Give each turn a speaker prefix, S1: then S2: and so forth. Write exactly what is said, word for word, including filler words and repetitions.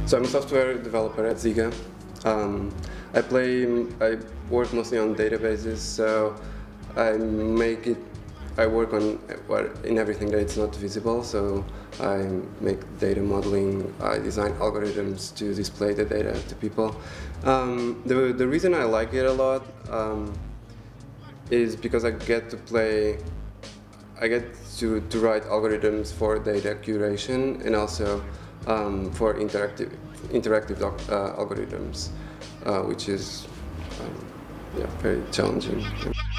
S1: So I'm a software developer at Zeega. Um, I play, I work mostly on databases, so I make it, I work on in everything that it's not visible, so I make data modeling, I design algorithms to display the data to people. Um, the, the reason I like it a lot um, is because I get to play, I get to, to write algorithms for data curation and also um, for interactive, interactive doc, uh, algorithms, uh, which is um, yeah, very challenging.